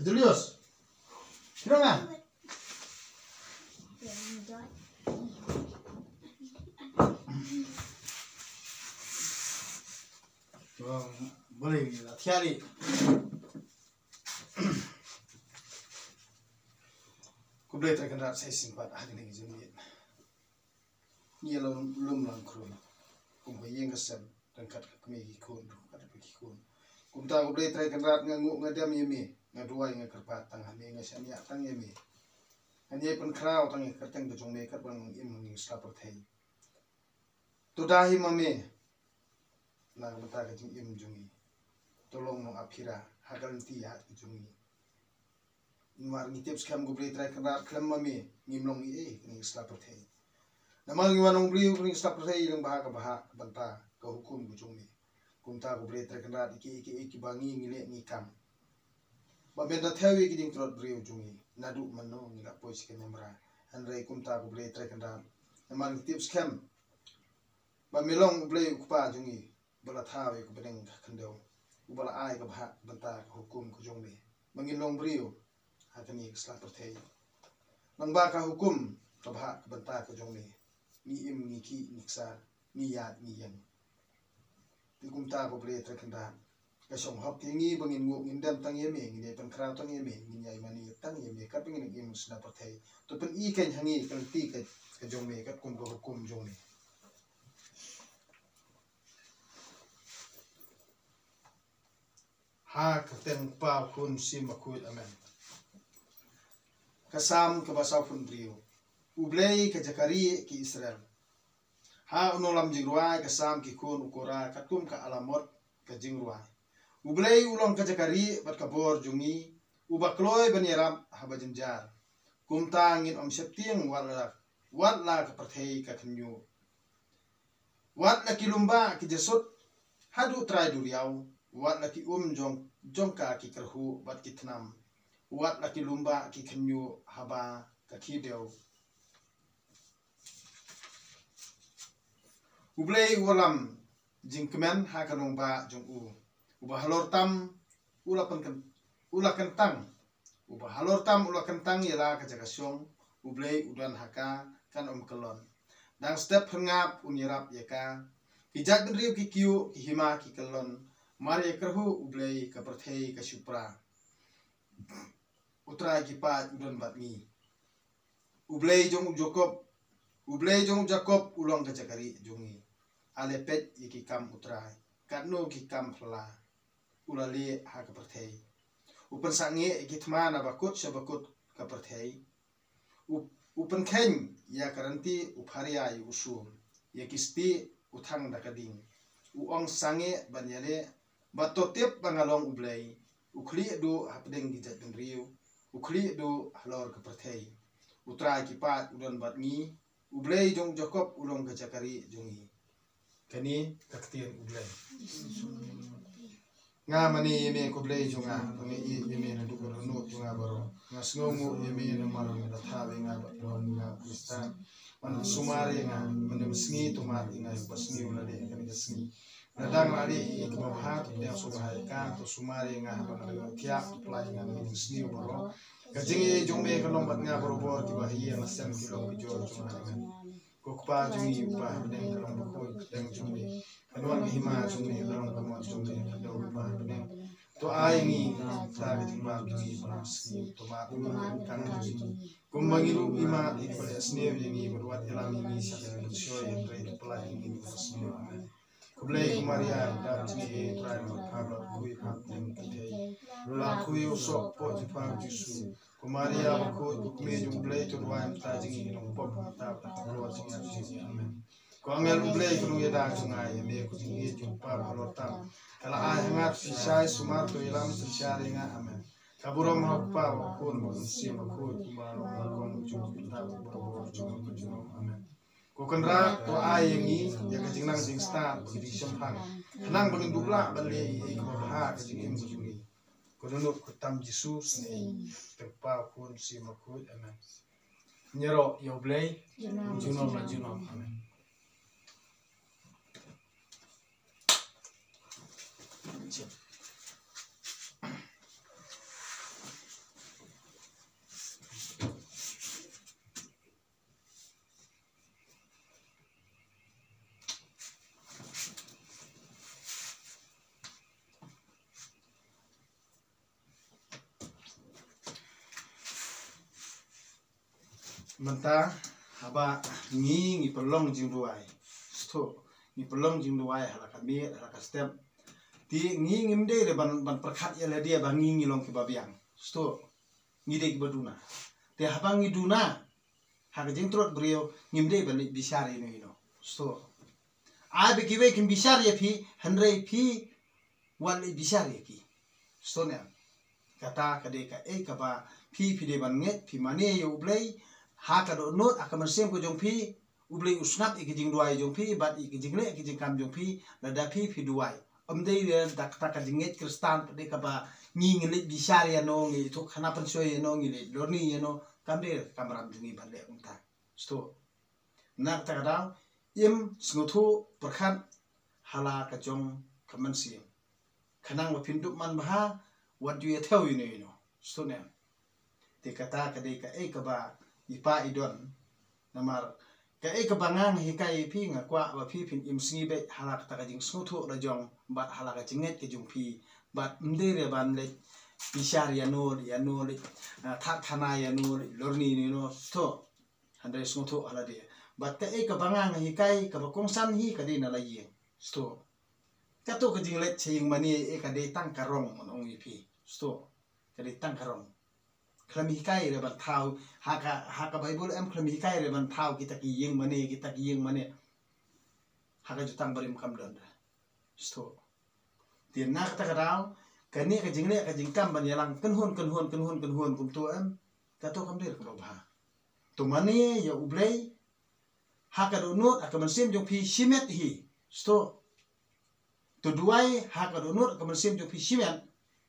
Julius. Kira nggak? Boleh hati-hati. Ku boleh terkenal saya simpan hari ini jumit. Ni lum lang krum. Kum bayeng kesem dan kat kami ikun, kat ikun. Kum tahu boleh terkenal nganguk ngadam yemi, ngaduai ngakerpat tang hami ngasania tang yemi. Hanya pun kerau tang kerteng bejong me kat bang im ni slapper thai. Tudahi mame. Nak mata kajing im jungi. Tolong no aphira hagalanti hat jungi. Inwar ni tips kam gobre try kenal klem mame ngimlong i ni slapper thai. Namal ngiwanong bliu ni slapper thai lang baha ka baha banta ka hukum jungi. Kumta gobre try kenal iki bangi ngile ngikam. Babenda thewi ki ding trot bliu jungi. Nadu mano ngila pois ke nyamra. Anrai kumta gobre try kenal. Namal ni tips kam Bamelong bliu kupa jungi. Bala thawe ku bedeng khandeu. Ubala ai ka baha banta ka hukum ku jungi. Mangilong bliu hakani slapper thai. Nang ba ka hukum ka baha banta ka jungi. Ni im ni ki niksa ni yat ni yang. Ti kumta ko bre trekanda. Ka song hop ti ngi bangin nguk ngindam tang yeme ngi pen kra tang yeme ngi nyai mani tang yeme kat bangin im slapper thai. To pen I ken hangi kan ti ka jungi kat kum ko hukum jungi. Ha kateng pa kun sim akut amen. Kasam ke basau pun brio. Ublei ke Jakari ki Israel. Ha unolam jingruai kasam ki kun ukora katum ka alamot ke jingruai. Ublei ulong ke Jakari bat kabor jungi. Ubakloi banyeram habajinjar. Kumta ngin om septiang watla ke perthei ka kenyu. Wat laki lumba ki jesut hadu trai duriau. Wat laki jongka ki kerhu bat ki tenam. Wat laki lumba ki kenyu haba ka kideu. Ublei walam jingkemen ha kanong ba jong u. Uba halor tam ula kentang. Uba halor tam ula kentang yela ka jagasyong. Ublei udan haka kan kelon. Dang step hengap unyirap yaka. Kijak benriu ki kiu ki hima ki kelon. Mari kerhu ublei ka perthei ka supra. Utra ki pat udan batmi. Ublei jong Jakob ulong ka Jakari jongi. Alepet iki kam utrai. Katno ki kam phla. Ulali ha ka perthei. Upen sange iki thmana bakut sabakut ka perthei. Upen khen ya karanti upharia yu usum. Ya kisti uthang dakading. Uong sange banyale batotip bangalong ublei. Ukhli do hapdeng gijat benriu. Ukhli do halor ka perthei. Utra ki pat udan batmi. Ublei jong Jakob ulong ka Jakari jongi. Kani kaktian ublei. Nga mani yeme ko blei jonga. Pangi yeme na dukar hanu jonga baro. Nga sngongu yeme na marang na thawe nga batron nga kristan. Man sumare nga manem sngi tumat nga pasni ulade kani sngi. Nadang lari ikmahat yang subahai kan to sumare nga bangal kiap play nga min sngi baro. Kajingi jongme kalombat nga boro ki bahiya masam kilom bijor jonga nga. Kokpa jungi upah bedeng kalong bakoi bedeng jungi. Kanuan hima jungi kalong kamot jungi kadau upah bedeng. To ai ni ta ketimbang jungi panasni to ma kan jungi. Kumbangiru ima ipale snev jungi berwat elami ni siya shoy entre pelai ini pasni. Kublai kumaria dap jungi trai makabla kui hapdeng kete. La kui usok po jipang jisu. Kumaria bakut ukme jumblai turwan ta jingi nong pop ta patro jingi amen. Ko angel ublai kunu yeda jungai me ku jingi jumpa balotam. Kala ai hangat sisai sumar to ilam sisiari nga amen. Kaburo mahapa wakun manusia makut kumaro malong jumpa ta boro jumpa amen. Ko kendra to ai yangi ya kajingnang jing star bagi sempang. Henang bangin dukla bali ko baha kajingim jungi. Kununut kutam Jesus ni tepa kun si makut amen. Nyero yoblei junom la junom amen. Mentah haba ngi pelong jing duai sto ngi pelong jing duai halaka mi halaka step ti ngi ngimde de ban perkhat ya le dia bang ngi long ki babiang sto ngi de ki baduna te haba ngi duna haga jing trot brio ngimde ban bisari no sto a be ki we kim bisari phi hanre phi wal bisari ki sto ne kata kade ka ka ba phi de ban nget phi mane yo blai ha ka do not akaman sem ko jong phi ublei usnap ikijing duai jong phi bat ikijing le ikijing kam jong phi la da phi duai amdei le dak ta ka jinget kristan de ka ba ngi ngi bisari ya no ngi to khana pan soy no ngi le lorni ya no kam de kamram jingi ban le umta sto nak ta da im sngotu perkhan hala ka jong kaman sim khanang wa pindup man bha what do you tell you know sto ne te kata ka de ka ba ipa idon namar ka bangang hikai phi nga kwa ba phi phin im singi be halak ta jing snuthu la jong bat halaka jinget ke jung phi bat mde re ban le bishar ya no le tha thana ya no lorni ni no sto handai snuthu ala de bat ka bangang hikai ka ba kongsan hi ka de na la yeng sto ka to ka jing le ching mani ka de tang karong mon ong phi sto ka de tang karong klami kai re ban thau haka bible em klami kai re ban thau kita ki yeng mane haka jutang barim kam don sto tin nak ta kadau kani ka jingle ka jingkam ban yalang kenhun kum to em ka to kam der ko ba to mane ya ublei haka do not akaman sim jong phi simet hi sto to duai haka do not akaman sim jong phi simet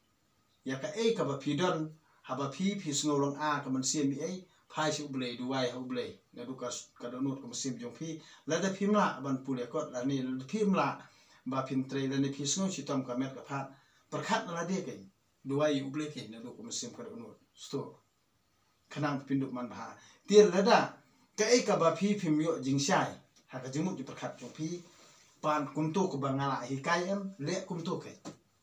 ya ka ba phi don haba phi snolong a kaman sim ai phai su blei duai hu blei na dukas kadonut kaman sim jong phi la da phimla ban pule kot la ni phimla ba phin tre la ni phi sngo chitom ka met ka phat perkhat la de ke duai u blei ke na du kaman sim kadonut sto khanang pinduk man bha tiel la da ka ba phi phim yo jing sai ha ka jimut di perkhat jong phi pan kum to ko bangala hi kai em le kum to ke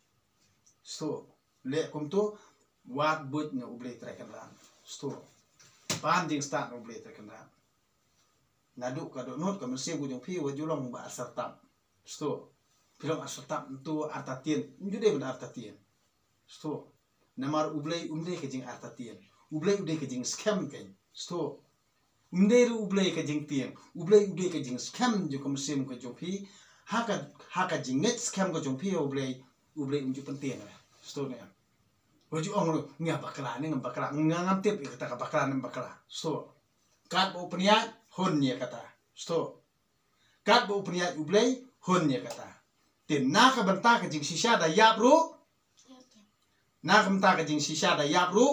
sto le kum to wat but na ublei trekan ran sto pan ding start ublei trekan ran nadu ka do not ka mesim ku jong phi wa julong ba sartam sto pilong asartam tu artatien jude ba artatien sto namar ublei ke jing artatien ublei ke jing scam ke sto ublei ke jing tien ublei ke jing scam ju ka mesim ku jong phi haka jing net scam ko jong phi ublei ju pentien sto ne Waju ong nga bakla ni ngam tip kata ka bakla ni bakla sto kat bo peniat hon nya kata sto kat bo peniat ublei hon nya kata tin na ka banta ka jing sisa da yap ru na ka banta ka jing sisa da yap ru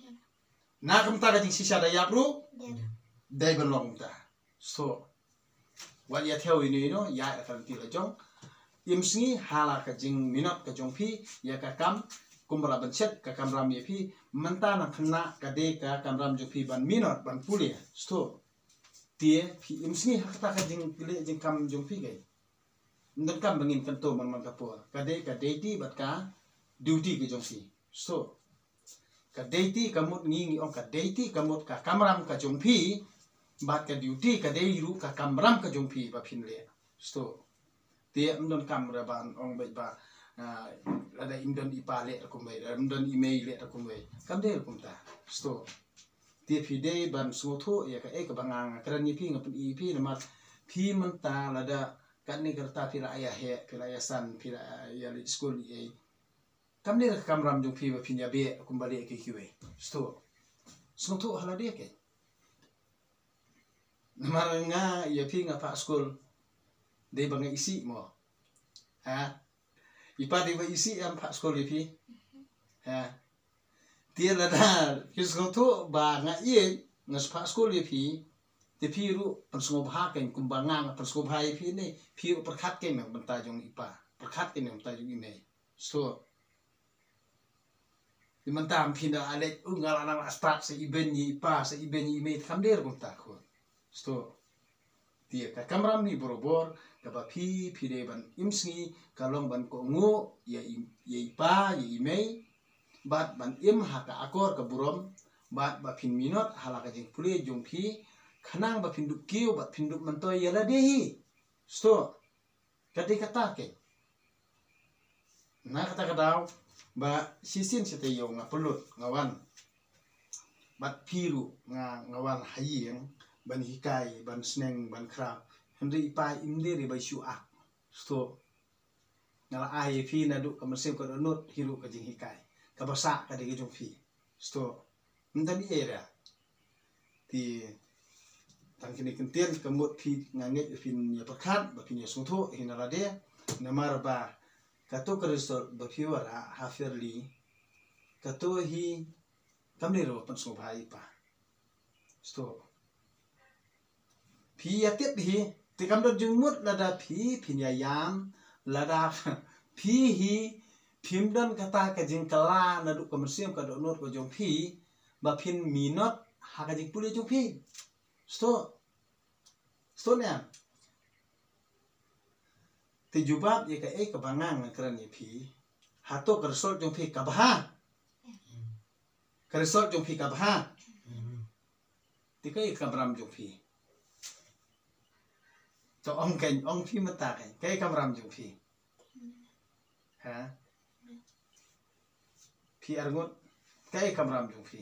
na ka banta ka jing sisa da yap ru dai ban long ta sto wat ya theo ini no ya ka ti la jong im singi hala ka jing minot ka jong phi ya ka kam kumbra bancet ka kamram ye phi manta na khna ka de ka kamram jo phi ban minot ban pulia sto tie phi imsni hakta ka jing le jing kam jong phi gai ndam kam bangin kan to man ka po ka de ti bat ka duty ki jong phi sto ka de ti kamut ngi ong ka de ti kamut ka kamram ka jong phi bat ka duty ka de ru ka kamram ka jong phi ba phin le sto tie ndam kam ra ban ong ba ada indon ipa le kumbai indon email le kumbai kam de kumta sto ti phi de ban so tho ya ka bangang kran ni phi ngap i phi na ma phi man ta la da kan ni kerta phi ra ya he phi ra ya san phi ra ya le school e kam de kam ram jong phi ba phi ya be kumbale ke kiwe sto so tho hala de ke na nga ya phi nga pa school de bang isi mo ha ipa de ba isi am pak skol pi ha dia la da kis go to ba nga ye ngas pak skol pi te pi ru pan sko bha ken kum ba nga pan sko bha pi ne pi ru perkhat ken nang banta jong ipa perkhat ken nang ta jong ine so di mantam pi da ale ungal anang start se iben ni ipa se iben ni me kam der kum ta ko so dia ka kamram ni borobor ka ba phi de ban imsngi kalong ban ko ngo ya ipa ya imei bat ban im ha ka akor ka burom bat ba phin minot hala ka jing puli jong phi khanang ba phin du kiu ba phin du man to yala dehi sto kati kata ke na kata kadaw ba sisin sete yo nga pulut ngawan bat piru ngawan hayeng ban hikai ban sneng ban kra henri pa imde ri bai shu ak sto ngala ai phi na du kamasem ko not hiru ka jing hikai ka basa ka de jong phi sto ndani era ti tang kini kentian kemut phi nganget phin ya perkhat ba phin ya sungtho hinala de namar ba kato krisol ba phi wara hafirli kato hi kamni ro pan so bhai pa sto phi ya tet hi ti kam do jungmut lada phi phin ya yam lada phi hi phim dan kata ka jing kala na du kamersiam ka do not ko jong phi ba phin minot ha ka jing puli jong phi sto nya ti jubab ye ka ka bangang na kran ye phi hato kersol jong phi ka bha kersol jong phi ka bha ti ka bram jong phi to ong ken ong phi mata ka bram jong phi ha phi arngot ka bram jong phi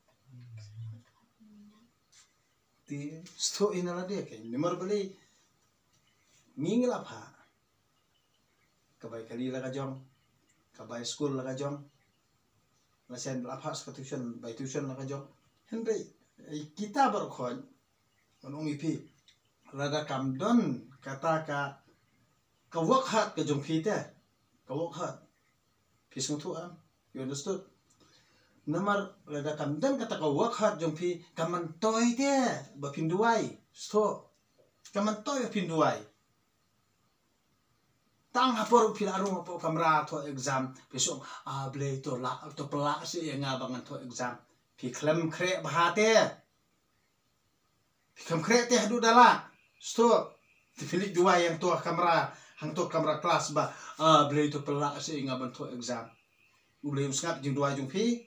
ti sto inala de ke nimar beli mingla pha kabai kali laga jong kabai school laga jong lasen lapha ska tuition bai tuition laga jong henry kita berkhon onong ipi rada kamdon kata ka work hard ke jong phi te ka work hard pisung tu am you understood namar rada kamdon kata ka work hard jong phi kaman toy te ba pinduai sto kaman toy pinduai tang hapor pila arung po kamera to exam besok ble to la to pela si nga bangan to exam pi klem kre bahate pi klem kre te hadu dala sto ti filik dua yang to kamera hang to kamera kelas ba ble to pela si nga ban to exam ble usngap jing dua jung pi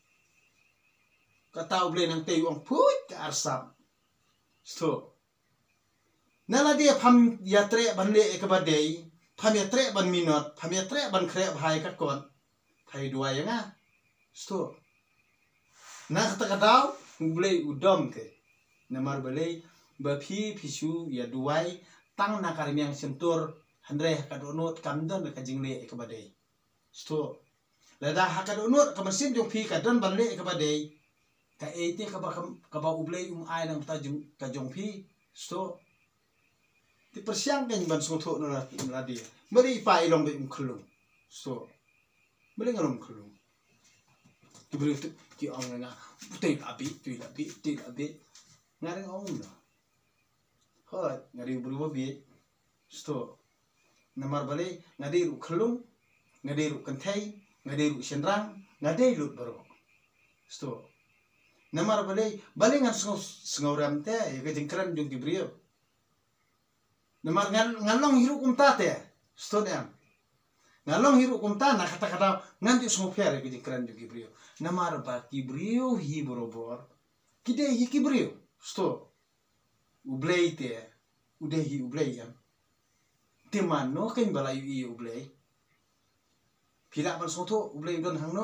kata ble nang te wong put ka arsap sto nala dia pham yatre banle ek badei phamia tre ban minot phamia tre ban kre bhai ka kon phai dua yanga sto na kata kadaw ble udom ke namar bele ba phi phisu ya duai tang na karmiang sentur handre ka donot kamdan ka jingle ka badai sto lada ha ka donot ka masim jong phi ka don ban le ka badai ka ete ka ba uble ai nang ta jong ka jong phi sto ti persiang kan ban sungtho na dia beri pa ilong be khulung so beri ngalom khulung ti beri ti ong nga ti abi ngareng ong no hot ngari buru bi sto namar bale ngadi ru khulung ngadi ru kanthai ngadi ru senrang ngadi lut baro sto namar bale ngan sngauram te ye jengkran jung dibrio namar ngalong hiru kumta te sto dem ngalong hiru kumta na kata nganti semua fer ke jengkran jung dibrio namar ba kibrio hi borobor kide hi kibrio sto ublei te ude hi ublei yan teman no ken balayu i ublei pila ban soto ublei don hangno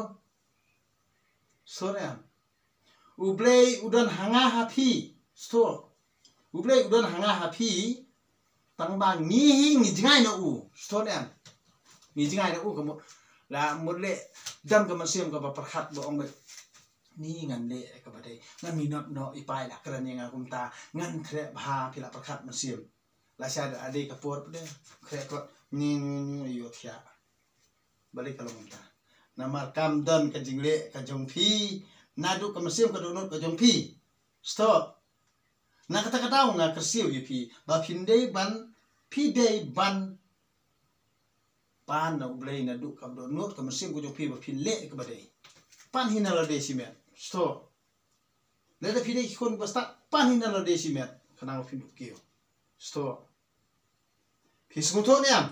soream ublei udan hanga hapi sto ublei udan hanga hapi tang bang ni jingai na u sto nem ni jingai na u kamu la mule dam ka masiem ka perkhat bo ong ni ngan le ka badai ngan minot no ipai la kran yang kumta ngan kre bha pila perkhat masiem la sha da ade ka por de kre ko ni yo thia balik kalau kumta namar kam dan ka jingle ka jong phi nadu ka masiem ka donot ka jong phi stop na kata nga kersiu yipi ba pindei ban pidei ban pan na ublei na du kam do not kam sim ko jong pi ba pinle ka badai pan hinala de simet sto le da pidei kon basta pan hinala de simet kana mo pindu kio sto pismuto niam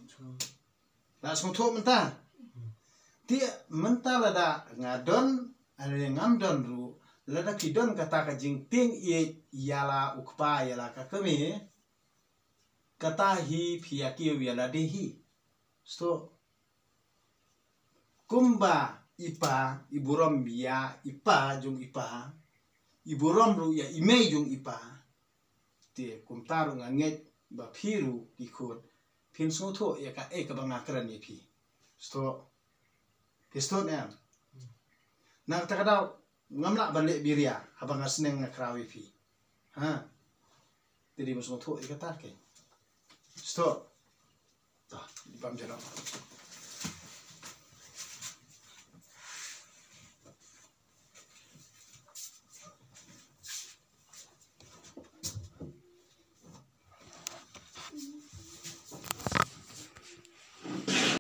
la smuto menta ti menta la da ngadon Ada yang ngamdon ru lada kidon kata ka jingting yala ukpa yala ka kami kata hi piyaki yala dehi sto kumba ipa iburom ya ipa jung ipa iburom ru ya ime jung ipa te kumtaru nganget ba phiru ikut phin so tho ya ka ka banga kran pi sto pisto ne na takadau ngamla balik biria habang asneng ngakrawi pi ha jadi masuk tu ikata ke stop dah di pam jero